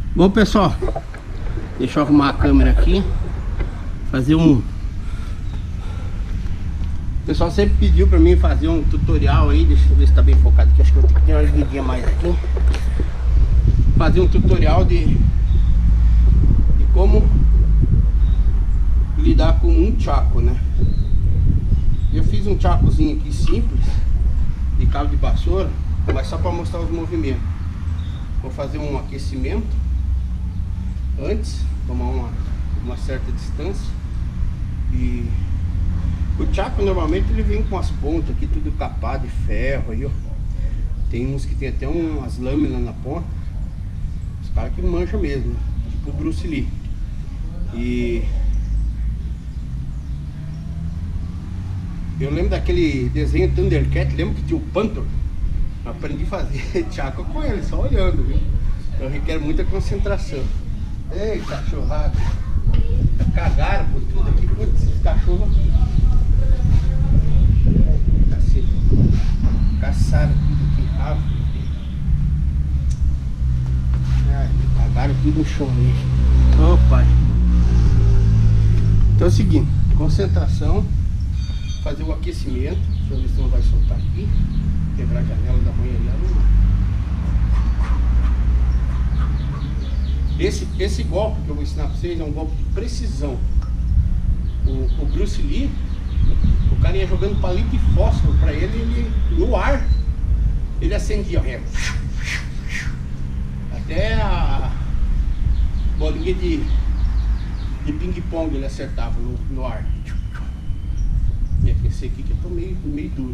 Bom, pessoal, deixa eu arrumar a câmera aqui. Fazer um... O pessoal sempre pediu pra mim fazer um tutorial aí. Deixa eu ver se tá bem focado aqui. Acho que eu tenho que ter uma liguinha mais aqui. Fazer um tutorial de como lidar com um chaco, né? Eu fiz um chacozinho aqui simples de cabo de vassoura, mas só para mostrar os movimentos. Vou fazer um aquecimento antes, tomar uma certa distância. E o chaco normalmente ele vem com as pontas aqui tudo capado de ferro aí, ó. Tem uns que tem até umas lâminas na ponta. Os caras que manjam mesmo, tipo o Bruce Lee. E eu lembro daquele desenho Thundercat, lembra que tinha o Panther? Aprendi a fazer chaco com ele, só olhando, viu? Então requer muita concentração. Ei, cachorrada! Cagaram por tudo aqui, putz, esses cachorros. Cacete. Caçaram tudo aqui, rabo. Ai, cagaram tudo no chão aí. Ô pai. Então é o seguinte, concentração, fazer o aquecimento. Deixa eu ver se não vai soltar aqui. Quebrar a janela da mãe ali, esse golpe que eu vou ensinar pra vocês é um golpe de precisão. O Bruce Lee, o cara ia jogando palito de fósforo pra ele no ar ele acendia, ó, até a bolinha de ping-pong ele acertava no ar. E esse aqui que eu tô meio duro.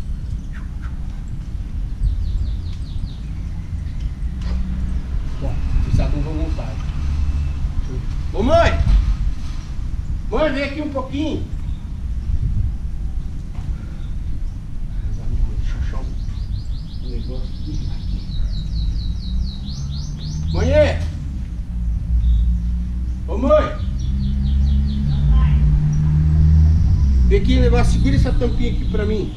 Bom, precisar de uma vontade. Ô mãe! Mãe, vem aqui um pouquinho. Deixa eu achar um negócio aqui. Mãe! Ô mãe! Vem aqui, negócio, segura essa tampinha aqui pra mim.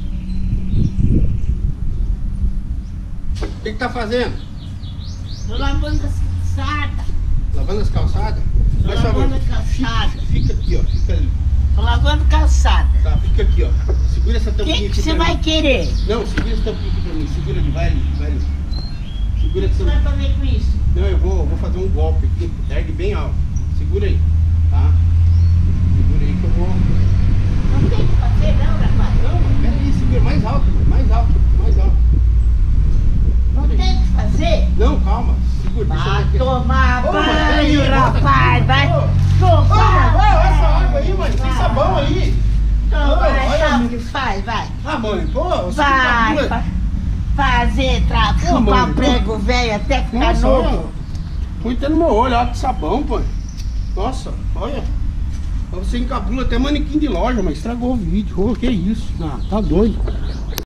O que tá fazendo? Tô lavando as calçadas. Lavando as calçadas? Tô lavando as calçadas. Fica aqui, ó, fica ali. Tô lavando calçada. Tá, fica aqui, ó. Segura essa O tampinha que aqui você pra vai mim. querer? Não, segura essa tampinha aqui pra mim. Segura ali, vai ali. Segura O que você vai fazer com isso? Não, eu vou fazer um golpe aqui. Ergue bem alto. Segura aí, tá? Segura aí que eu vou... Não tem que fazer não, rapaz. Não, peraí, segura mais alto, mano. Mais alto. Não tem que fazer? Não, calma. Segura, deixa eu Vai ver aqui. tomar Ô, mãe, banho, peraí, volta rapaz. aqui. Vai Ô, tomar. essa água aí, mãe. Tem sabão aí. Então Ô, vai, olha. sabe o que faz, vai. Ah, mãe, pô, você Vai tá... fazer Ô, mãe, chupar prego velho até ficar Nossa, novo. olha. Põe até no meu olho, olha que sabão, pô. Nossa, olha. Você encabula até manequim de loja, mas estragou o vídeo. Ô, que isso? Ah, tá doido.